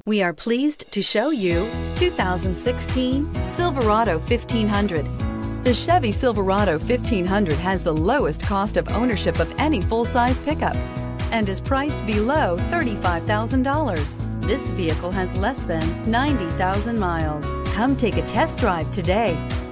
We are pleased to show you 2016 Silverado 1500. The Chevy Silverado 1500 has the lowest cost of ownership of any full-size pickup and is priced below $35,000. This vehicle has less than 90,000 miles. Come take a test drive today.